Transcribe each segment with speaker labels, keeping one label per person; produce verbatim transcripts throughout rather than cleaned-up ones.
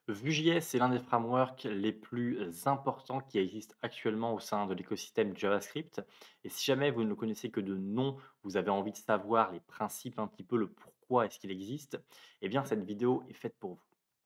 Speaker 1: Vue.js est l'un des frameworks les plus importants qui existent actuellement au sein de l'écosystème JavaScript. Et si jamais vous ne le connaissez que de nom, vous avez envie de savoir les principes, un petit peu le pourquoi est-ce qu'il existe, eh bien cette vidéo est faite pour vous.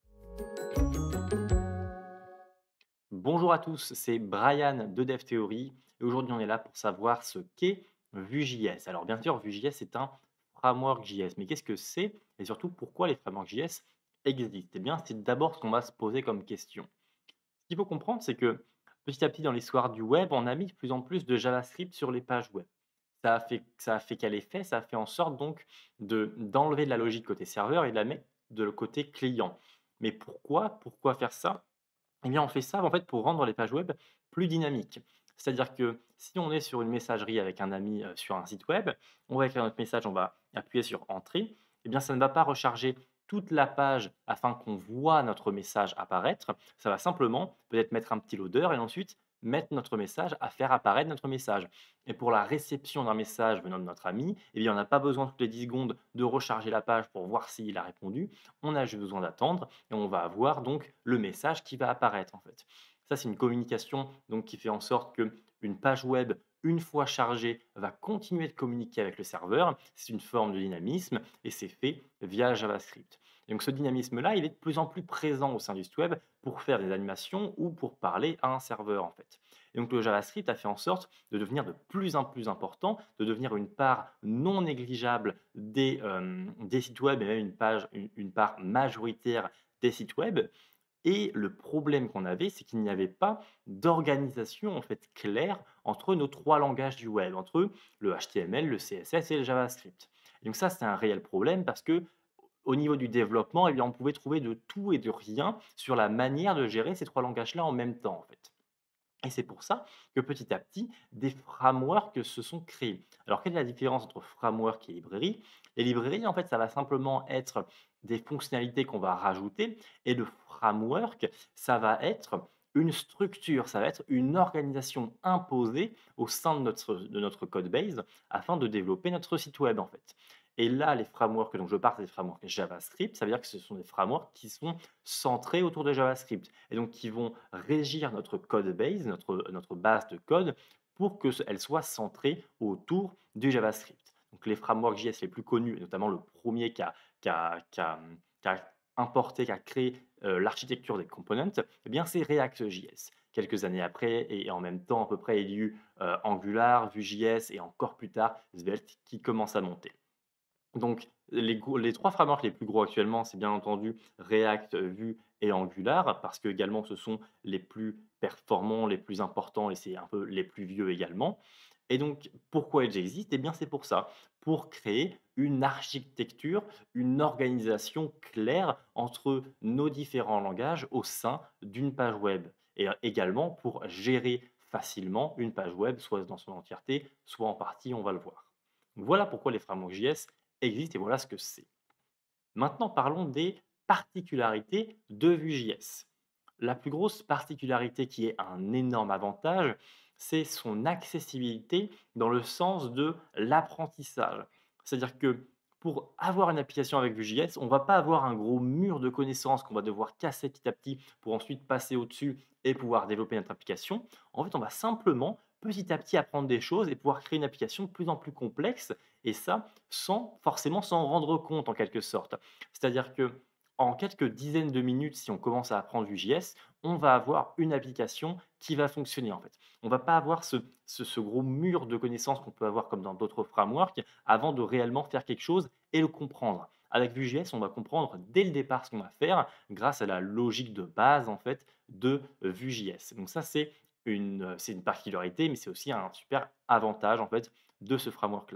Speaker 1: Bonjour à tous, c'est Brian de DevTheory et aujourd'hui on est là pour savoir ce qu'est Vue.js. Alors bien sûr, Vue.js est un framework J S, mais qu'est-ce que c'est et surtout pourquoi les frameworks J S existent? Eh bien, c'est d'abord ce qu'on va se poser comme question. Ce qu'il faut comprendre, c'est que petit à petit dans l'histoire du web, on a mis de plus en plus de JavaScript sur les pages web. Ça a fait, ça a fait quel effet? Ça a fait en sorte donc de, d'enlever de la logique côté serveur et de la mettre de le côté client. Mais pourquoi? Pourquoi faire ça? Eh bien, on fait ça en fait pour rendre les pages web plus dynamiques. C'est-à-dire que si on est sur une messagerie avec un ami euh, sur un site web, on va écrire notre message, on va appuyer sur Entrée, eh bien, ça ne va pas recharger toute la page afin qu'on voit notre message apparaître. Ça va simplement peut-être mettre un petit loader et ensuite mettre notre message à faire apparaître notre message. Et pour la réception d'un message venant de notre ami, eh bien, on n'a pas besoin toutes les dix secondes de recharger la page pour voir s'il a répondu. On a juste besoin d'attendre et on va avoir donc le message qui va apparaître en fait. Ça, c'est une communication donc qui fait en sorte que une page web, une fois chargée, va continuer de communiquer avec le serveur. C'est une forme de dynamisme et c'est fait via JavaScript. Et donc ce dynamisme-là, il est de plus en plus présent au sein du site web pour faire des animations ou pour parler à un serveur en fait. Et donc le JavaScript a fait en sorte de devenir de plus en plus important, de devenir une part non négligeable des, euh, des sites web et même une, page, une, une part majoritaire des sites web. Et le problème qu'on avait, c'est qu'il n'y avait pas d'organisation en fait claire entre nos trois langages du web, entre le H T M L, le C S S et le JavaScript. Et donc ça, c'est un réel problème parce que au niveau du développement, eh bien, on pouvait trouver de tout et de rien sur la manière de gérer ces trois langages-là en même temps, en fait. Et c'est pour ça que petit à petit, des frameworks se sont créés. Alors, quelle est la différence entre framework et librairie? Les librairies, en fait, ça va simplement être des fonctionnalités qu'on va rajouter et le framework, ça va être une structure, ça va être une organisation imposée au sein de notre, de notre code base afin de développer notre site web, en fait. Et là, les frameworks dont je parle, c'est des frameworks JavaScript. Ça veut dire que ce sont des frameworks qui sont centrés autour de JavaScript et donc qui vont régir notre code base, notre, notre base de code, pour qu'elle soit centrée autour du JavaScript. Donc les frameworks J S les plus connus, et notamment le premier qui a, qui a- qui a- qui a importé, qui a créé euh, l'architecture des components, eh bien c'est React.js. Quelques années après, et en même temps à peu près, il y a eu euh, Angular, Vue.js et encore plus tard Svelte qui commence à monter. Donc les gros les trois frameworks les plus gros actuellement, c'est bien entendu React, Vue et Angular parce qu'également ce sont les plus performants, les plus importants et c'est un peu les plus vieux également. Et donc pourquoi ils existent? Eh bien c'est pour ça, pour créer une architecture, une organisation claire entre nos différents langages au sein d'une page web et heu, également pour gérer facilement une page web, soit dans son entièreté, soit en partie, on va le voir. Voilà pourquoi les frameworks J S existe et voilà ce que c'est. Maintenant, parlons des particularités de Vue.js. La plus grosse particularité qui est un énorme avantage, c'est son accessibilité dans le sens de l'apprentissage. C'est-à-dire que pour avoir une application avec Vue.js, on ne va pas avoir un gros mur de connaissances qu'on va devoir casser petit à petit pour ensuite passer au-dessus et pouvoir développer notre application. En fait, on va simplement petit à petit apprendre des choses et pouvoir créer une application de plus en plus complexe et ça sans forcément s'en rendre compte en quelque sorte. C'est-à-dire que en quelques dizaines de minutes, si on commence à apprendre Vue.js, on va avoir une application qui va fonctionner en fait. On ne va pas avoir ce, ce- ce gros mur de connaissances qu'on peut avoir comme dans d'autres frameworks avant de réellement faire quelque chose et le comprendre. Avec Vue.js, on va comprendre dès le départ ce qu'on va faire grâce à la logique de base en fait de Vue.js. Donc ça c'est une, c'est une particularité, mais c'est aussi un super avantage en fait de ce framework-là.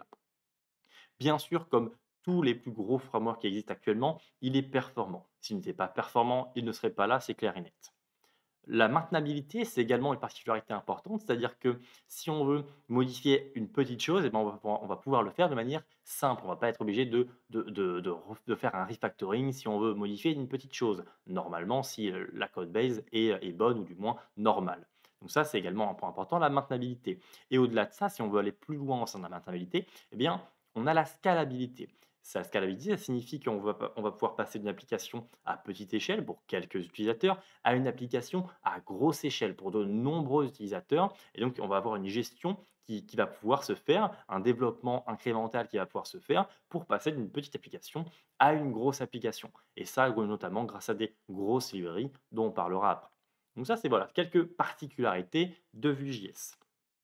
Speaker 1: Bien sûr, comme tous les plus gros frameworks qui existent actuellement, il est performant. S'il n'était pas performant, il ne serait pas là, c'est clair et net. La maintenabilité, c'est également une particularité importante, c'est-à-dire que si on veut modifier une petite chose, eh ben, on va pouvoir on va pouvoir le faire de manière simple. On ne va pas être obligé de de de de ref de faire un refactoring si on veut modifier une petite chose. Normalement, si, heu, la code base est, est bonne ou du moins normale. Donc ça, c'est également un point important, la maintenabilité et au-delà de ça, si on veut aller plus loin au sein de la maintenabilité, eh bien, on a la scalabilité. Sa scalabilité, ça signifie qu'on va, pa- on va pouvoir passer d'une application à petite échelle pour quelques utilisateurs à une application à grosse échelle pour de nombreux utilisateurs. Et donc, on va avoir une gestion qui, qui va pouvoir se faire, un développement incrémental qui va pouvoir se faire pour passer d'une petite application à une grosse application. Et ça, notamment grâce à des grosses librairies dont on parlera après. Donc ça, c'est voilà, quelques particularités de Vue.js.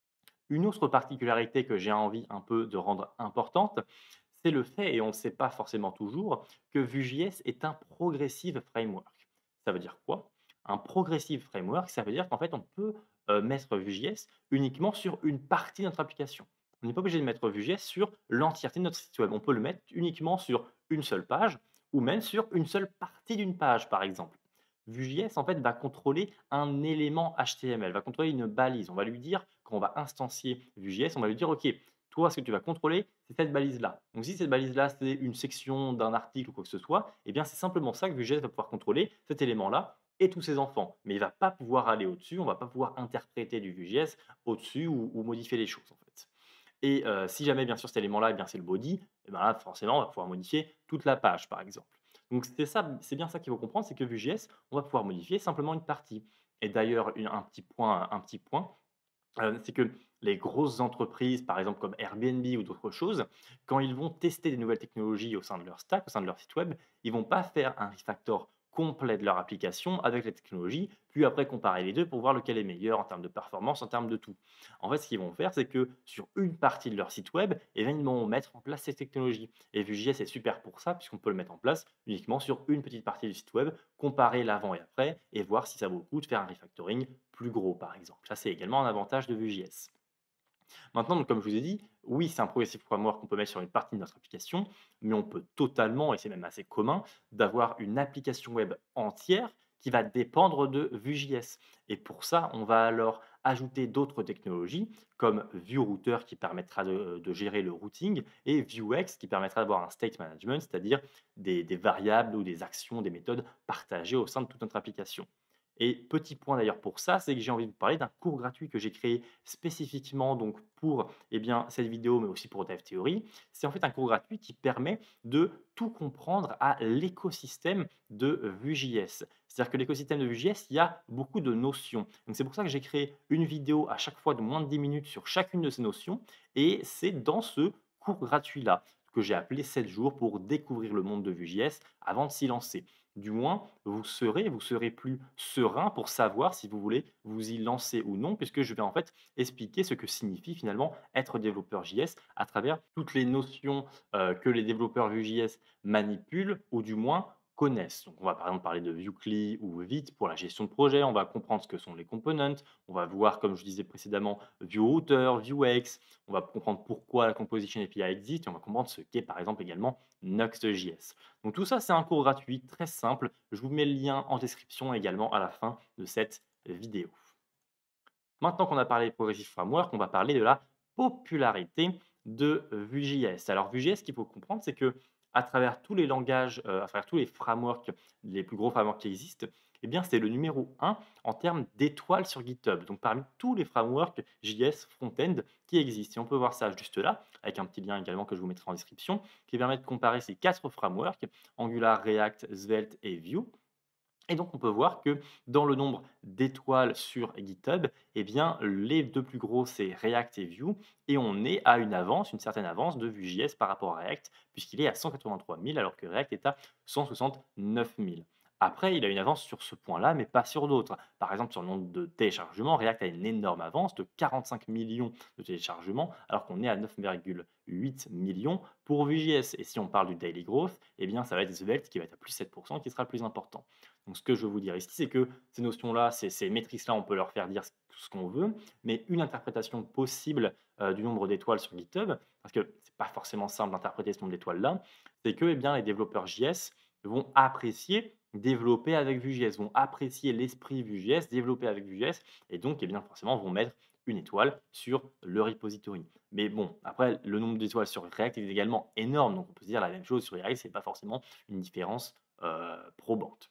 Speaker 1: Une autre particularité que j'ai envie un peu de rendre importante, c'est le fait, et on ne le sait pas forcément toujours, que Vue.js est un progressive framework. Ça veut dire quoi? Un progressive framework, ça veut dire qu'en fait, on peut euh, mettre Vue.js uniquement sur une partie de notre application. On n'est pas obligé de mettre Vue.js sur l'entièreté de notre site web. On peut le mettre uniquement sur une seule page ou même sur une seule partie d'une page, par exemple. Vue.js, en fait, va contrôler un élément H T M L, va contrôler une balise. On va lui dire, quand on va instancier Vue.js, on va lui dire, OK, toi, ce que tu vas contrôler, c'est cette balise-là. Donc, si cette balise-là, c'est une section d'un article ou quoi que ce soit, eh bien, c'est simplement ça que Vue.js va pouvoir contrôler, cet élément-là et tous ses enfants. Mais il ne va pas pouvoir aller au-dessus, on ne va pas pouvoir interpréter du Vue.js au-dessus ou, ou modifier les choses, en fait. Et euh, si jamais, bien sûr, cet élément-là, eh bien, c'est le body, eh ben là, forcément, on va pouvoir modifier toute la page, par exemple. Donc, c'est ça, c'est bien ça qu'il faut comprendre, c'est que Vue.js, on va pouvoir modifier simplement une partie. Et d'ailleurs, une- un petit point, un petit point, Heu, c'est que les grosses entreprises, par exemple comme Airbnb ou d'autres choses, quand ils vont tester des nouvelles technologies au sein de leur stack, au sein de leur site web, ils vont pas faire un refactor complet de leur application avec les technologies, puis après comparer les deux pour voir lequel est meilleur en termes de performance, en termes de tout. En fait, ce qu'ils vont faire, c'est que sur une partie de leur site web, eh bien, ils vont mettre en place ces technologies. Et Vue.js est super pour ça, puisqu'on peut le mettre en place uniquement sur une petite partie du site web, comparer l'avant et après, et voir si ça vaut le coup de faire un refactoring plus gros, par exemple. Ça, c'est également un avantage de Vue.js. Maintenant, donc, comme je vous ai dit, oui, c'est un progressive framework qu'on peut mettre sur une partie de notre application, mais on peut totalement, et c'est même assez commun, d'avoir une application web entière qui va dépendre de Vue.js. Et pour ça, on va alors ajouter d'autres technologies comme VueRouter qui permettra de, de gérer le routing et Vuex qui permettra d'avoir un state management, c'est-à-dire des, des variables ou des actions, des méthodes partagées au sein de toute notre application. Et petit point d'ailleurs pour ça, c'est que j'ai envie de vous parler d'un cours gratuit que j'ai créé spécifiquement donc pour eh bien, cette vidéo, mais aussi pour Dev Theory. C'est en fait un cours gratuit qui permet de tout comprendre à l'écosystème de Vue.js. C'est-à-dire que l'écosystème de Vue.js, il y a beaucoup de notions. Donc c'est pour ça que j'ai créé une vidéo à chaque fois de moins de dix minutes sur chacune de ces notions. Et c'est dans ce cours gratuit-là que j'ai appelé sept jours pour découvrir le monde de Vue.js avant de s'y lancer. Du moins, vous serez, vous serez plus serein pour savoir si vous voulez vous y lancer ou non, puisque je vais en fait expliquer ce que signifie finalement être développeur J S à travers toutes les notions euh, que les développeurs Vue.js manipulent ou du moins connaissent. Donc, on va par exemple parler de Vuecli ou Vite pour la gestion de projet, on va comprendre ce que sont les components, on va voir, comme je disais précédemment, VueRouter, Vuex, on va comprendre pourquoi la Composition A P I existe et on va comprendre ce qu'est par exemple également Nuxt.js. Donc tout ça, c'est un cours gratuit, très simple. Je vous mets le lien en description également à la fin de cette vidéo. Maintenant qu'on a parlé de Progressive Framework, on va parler de la popularité de Vue.js. Alors Vue.js, ce qu'il faut comprendre, c'est que à travers tous les langages, euh, à travers tous les frameworks, les plus gros frameworks qui existent, eh bien c'est le numéro un en termes d'étoiles sur GitHub. Donc parmi tous les frameworks J S front-end qui existent. Et on peut voir ça juste là, avec un petit lien également que je vous mettrai en description, qui permet de comparer ces quatre frameworks, Angular, React, Svelte et Vue. Et donc, on peut voir que dans le nombre d'étoiles sur GitHub, eh bien, les deux plus gros, c'est React et Vue. Et on est à une avance, une certaine avance de Vue.js par rapport à React, puisqu'il est à cent quatre-vingt-trois mille, alors que React est à cent soixante-neuf mille. Après, il a une avance sur ce point-là, mais pas sur d'autres. Par exemple, sur le nombre de téléchargements, React a une énorme avance de quarante-cinq millions de téléchargements, alors qu'on est à neuf virgule huit millions pour Vue.js. Et si on parle du daily growth, eh bien, ça va être Svelte qui va être à plus sept pour cent, qui sera le plus important. Donc, ce que je veux vous dire ici, c'est que ces notions-là, ces, ces métriques-là, on peut leur faire dire ce ce qu'on veut, mais une interprétation possible euh, du nombre d'étoiles sur GitHub, parce que c'est pas forcément simple d'interpréter ce nombre d'étoiles-là, c'est que eh bien, les développeurs J S vont apprécier développer avec Vue.js, vont apprécier l'esprit Vue.js, développer avec Vue.js, et donc eh bien, forcément vont mettre une étoile sur le repository. Mais bon, après, le nombre d'étoiles sur React est également énorme, donc on peut se dire la même chose sur React, c'est pas forcément une différence euh, probante.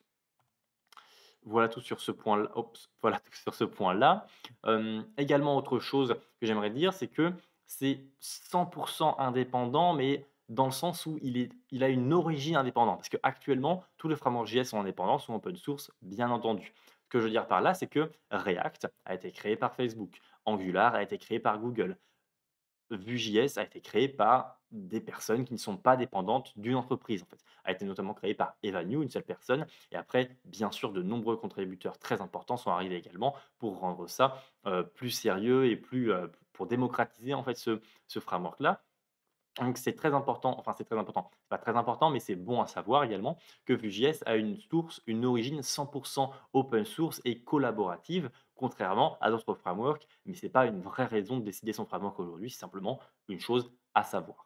Speaker 1: Voilà tout sur ce point-là. Ops, voilà tout sur ce point-là. Hem, également autre chose que j'aimerais dire, c'est que c'est cent pour cent indépendant, mais dans le sens où il est il a une origine indépendante. Parce qu'actuellement, tous les frameworks J S sont indépendants, sont open source, bien entendu. Ce que je veux dire par là, c'est que React a été créé par Facebook, Angular a été créé par Google. Vue.js a été créé par des personnes qui ne sont pas dépendantes d'une entreprise, en fait. A été notamment créé par Eva New, une seule personne. Et après, bien sûr, de nombreux contributeurs très importants sont arrivés également pour rendre ça euh, plus sérieux et plus euh, pour démocratiser en fait ce, ce framework-là. Donc c'est très important, enfin c'est très important, c'est pas très important, mais c'est bon à savoir également que Vue.js a une source, une origine cent pour cent open source et collaborative, contrairement à d'autres frameworks, mais ce n'est pas une vraie raison de décider son framework aujourd'hui, c'est simplement une chose à savoir.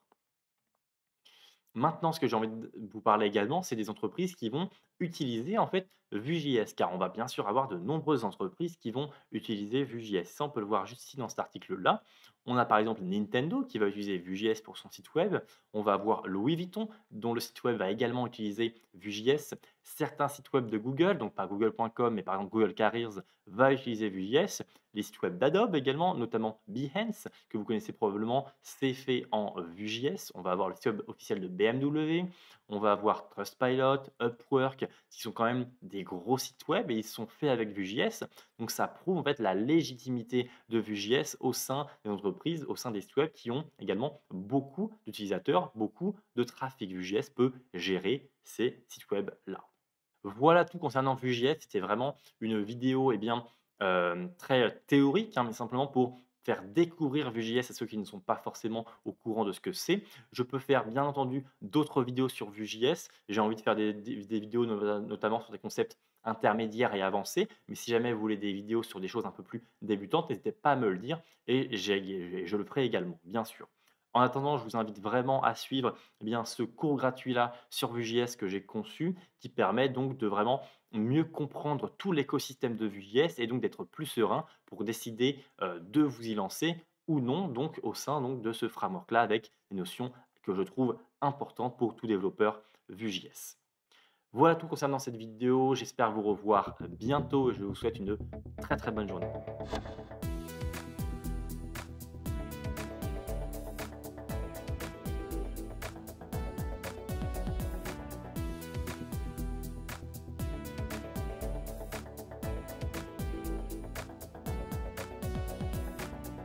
Speaker 1: Maintenant, ce que j'ai envie de vous parler également, c'est des entreprises qui vont utiliser en fait Vue.js, car on va bien sûr avoir de nombreuses entreprises qui vont utiliser Vue.js. Ça, on peut le voir juste ici dans cet article-là. On a par exemple Nintendo qui va utiliser Vue.js pour son site web. On va avoir Louis Vuitton, dont le site web va également utiliser Vue.js. Certains sites web de Google, donc pas google point com, mais par exemple Google Careers, va utiliser Vue.js. Les sites web d'Adobe également, notamment Behance, que vous connaissez probablement, c'est fait en Vue.js. On va avoir le site web officiel de B M W, on va avoir Trustpilot, Upwork, qui sont quand même des gros sites web et ils sont faits avec Vue.js. Donc ça prouve en fait la légitimité de Vue.js au sein des entreprises, au sein des sites web qui ont également beaucoup d'utilisateurs, beaucoup de trafic. Vue.js peut gérer ces sites web-là. Voilà tout concernant Vue.js. C'était vraiment une vidéo eh bien, euh, très théorique, hein, mais simplement pour faire découvrir Vue.js à ceux qui ne sont pas forcément au courant de ce que c'est. Je peux faire bien entendu d'autres vidéos sur Vue.js. J'ai envie de faire des, des- des vidéos no- notamment sur des concepts intermédiaires et avancés. Mais si jamais vous voulez des vidéos sur des choses un peu plus débutantes, n'hésitez pas à me le dire et j'ai- je le ferai également, bien sûr. En attendant, je vous invite vraiment à suivre eh bien, ce cours gratuit-là sur Vue.js que j'ai conçu, qui permet donc de vraiment mieux comprendre tout l'écosystème de Vue.js et donc d'être plus serein pour décider euh, de vous y lancer ou non, donc au sein donc, de ce framework-là avec des notions que je trouve importantes pour tout développeur Vue.js. Voilà tout concernant cette vidéo, j'espère vous revoir bientôt et je vous souhaite une très très bonne journée.